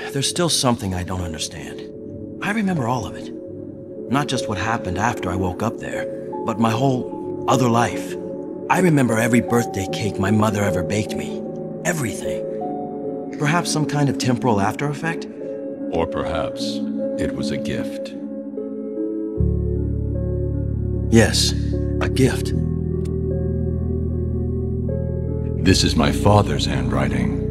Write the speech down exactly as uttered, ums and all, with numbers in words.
there's still something I don't understand. I remember all of it. Not just what happened after I woke up there, but my whole other life. I remember every birthday cake my mother ever baked me. Everything. Perhaps some kind of temporal after effect? Or perhaps it was a gift. Yes, a gift. This is my father's handwriting.